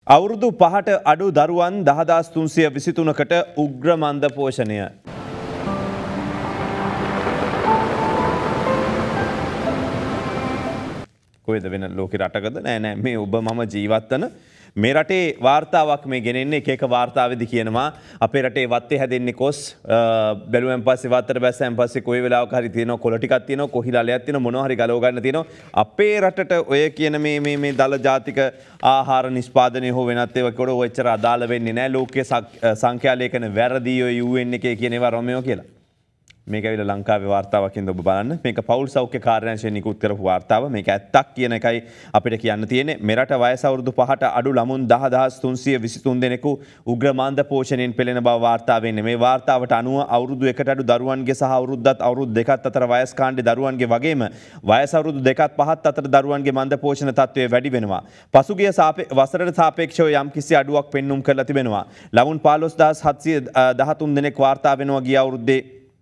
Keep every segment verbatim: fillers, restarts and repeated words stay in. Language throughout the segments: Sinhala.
අවුරුදු පහට අඩු දරුවන් දහදාස් තුන්සිය විසිතුනකට උග්‍ර මන්ද පෝෂණය. කොහෙද වෙන ලෝකෙ රටකද නෑ නෑ මේ ඔබ මම ජීවත් වෙන මේ රටේ වාර්තාවක් මේ ගෙනෙන්නේ එක එක වාර්තාවේදී කියනවා අපේ රටේ වත්තේ හැදෙන්නේ කොස් බැලුවෙන් පස්සේ වත්තට බැස්සෙන් පස්සේ කොයි වෙලාවක හරි තියෙනවා කොළ ටිකක් තියෙනවා කොහිලාලයක් තියෙනවා මොනවා හරි ගලව ගන්න තියෙනවා අපේ රටට ඔය කියන මේ මේ මේ දල ජාතික ආහාර නිෂ්පාදනය හෝ වෙනත් ඒවා කොට ඔච්චර අදාළ වෙන්නේ නැහැ ලෝකයේ සංඛ්‍යා ලේඛන වැරදි ඔය යූ එන් එකේ කියන ඒවා රොමියෝ කියලා. මේක ඇවිල්ලා ලංකාවේ වාර්තාවකින් ඔබ බලන්න මේක පෞල් සෞඛ්‍ය කාර්යාංශයෙන් නිකුත් කරපු වාර්තාව මේක ඇත්තක් කියන එකයි අපිට කියන්න තියෙන්නේ මෙරට වයස අවුරුදු පහට අඩු ළමුන් දහදාස් තුන්සිය විසිතුන් දෙනෙකු උග්‍ර මාන්ද පෝෂණයෙන් පෙළෙන බව වාර්තා වෙන්නේ මේ වාර්තාවට අනුව අවුරුදු එකට අඩු දරුවන්ගේ සහ අවුරුද්දත් අවුරුදු දෙකත් අතර වයස් කාණ්ඩේ දරුවන්ගේ වගේම වයස අවුරුදු දෙකත් පහත් අතර දරුවන්ගේ මන්ද පෝෂණ තත්ත්වය වැඩි වෙනවා පසුගිය වසරට සාපේක්ෂව යම්කිසි අඩුවක් පෙන්눔 කරලා තිබෙනවා ළමුන් පහළොස් හදාස් හත්සිය දහතුන් දෙනෙක් වාර්තා වෙනවා ගිය අවුරුද්දේ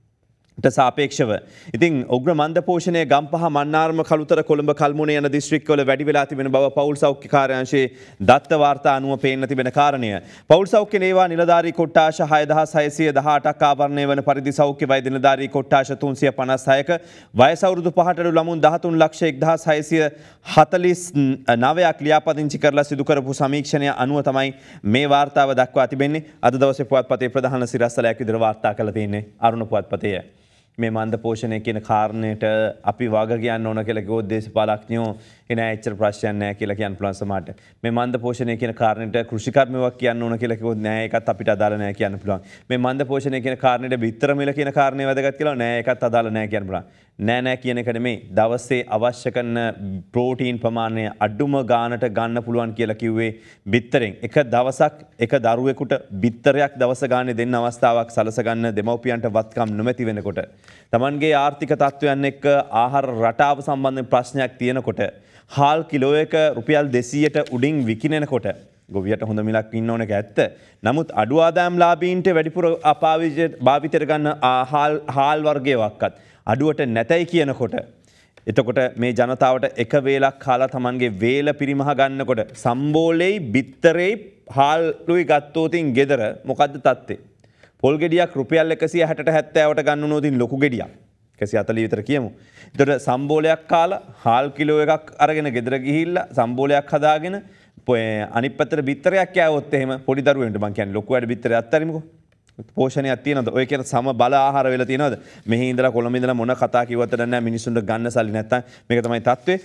ට සාපේක්ෂව ඉතින් උග්‍ර මන්ද පෝෂණය ගම්පහ මන්නාරම කළුතර කොළඹ කල්මුණ යන දිස්ත්‍රික්කවල වැඩි වෙලා තිබෙන බව පෞල් සෞඛ්‍ය කාර්යාංශයේ දත්ත වාර්තා අනුව පේන්න තිබෙන කාරණය. පෞල් සෞඛ්‍ය නේවා නිලධාරී කොට්ටාශ හය දහස් හයසිය දහඅටක් ආවරණය වන පරිදි සෞඛ්‍ය වෛද්‍ය නිලධාරී කොට්ටාශ තුන්සිය පනස් හයක වයස අවුරුදු පහට අඩු ළමුන් දහතුන් ලක්ෂ එක්දහස් හයසිය හතළිස් නවයක් ලියාපදිංචි කරලා සිදු කරපු සමීක්ෂණය අනුව තමයි මේ වාර්තාව දක්වා තිබෙන්නේ. අද දවසේ පුවත්පතේ ප්‍රධාන සිරස්තලයක් විදිහට වාර්තා කරලා තියෙන්නේ අරුණ පුවත්පතේ. මේ මන්ද පෝෂණය කියන කාරණයට අපි වග කියන්න ඕන කියලා කිව්වොත් දේශපාලඥයෝ එනෑ එච්චර ප්‍රශ්නයක් නැහැ කියලා කියන්න පුළුවන් සමහරට. මේ මන්ද පෝෂණය කියන කාරණයට කෘෂිකර්මයක් කියන්න ඕන කියලා කිව්වොත් නෑ ඒකත් අපිට අදාළ නැහැ කියන්න පුළුවන්. මේ මන්ද පෝෂණය කියන කාරණයට බිත්තර මිල කියන කාරණේ වැදගත් කියලා නෑ ඒකත් අදාළ නැහැ කියන්න පුළුවන්. නෑ නෑ කියන එක නෙමෙයි දවසේ අවශ්‍ය කරන ප්‍රෝටීන් ප්‍රමාණය අඩුම ගානට ගන්න පුළුවන් කියලා කිව්වේ බිත්තරෙන්. එක දවසක් එක දරුවෙකුට බිත්තරයක් දවස ගානේ දෙන්න අවස්ථාවක් සලස ගන්න දෙමව්පියන්ට වත්කම් නොමැති වෙනකොට තමන්ගේ ආර්ථික තත්ත්වයන් එක්ක ආහාර රටාව සම්බන්ධ ප්‍රශ්නයක් තියෙනකොට හාල් කිලෝ එක රුපියල් දෙසීයට උඩින් විකිනෙනකොට ගොවියට හොඳ මිලක් ඉන්න ඕන එක ඇත්ත. නමුත් අඩු ආදායම් ලාභීන්ට වැඩිපුර අපාවිජයට භාවිතයට ගන්න හාල් හාල් වර්ගයක්වත් අඩුවට නැතයි කියනකොට එතකොට මේ ජනතාවට එක වේලක් කාලා තමන්ගේ වේල පිරිමහ ගන්නකොට සම්බෝලෙයි බිත්තරෙයි හාල්ලුයි ගත්තෝතින් ගෙදර මොකද්ද තත්ත්වේ? පොල් ගෙඩියක් රුපියල් එකසිය හැටට හැත්තෑවට ගන්න උනොතින් ලොකු ගෙඩියක්. එකසිය හතළිහ විතර කියමු. එතකොට සම්බෝලයක් කාලා හාල් කිලෝ එකක් අරගෙන ගෙදර ගිහිල්ලා සම්බෝලයක් හදාගෙන අනිත් පැත්තට බිත්තරයක් කෑවොත් එහෙම පොඩි දරුවෙන්ට මං කියන්නේ ලොකු වැඩ බිත්තරයක් අත්තරිමුකෝ. පෝෂණයක් තියෙනවද? ඔය කියන සම බල ආහාර වෙලා තියෙනවද? මෙහි ඉඳලා කොළඹ ඉඳලා මොන කතා කිව්වත් නැහැ මිනිස්සුන්ට ගන්න සල්ලි නැත්තම් මේක තමයි තත්ත්වය.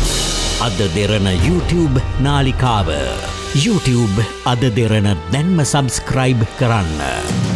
අද දෙරණ YouTube නාලිකාව YouTube අද දෙරණ දැන්ම සබස්ක්‍රයිබ් කරන්න.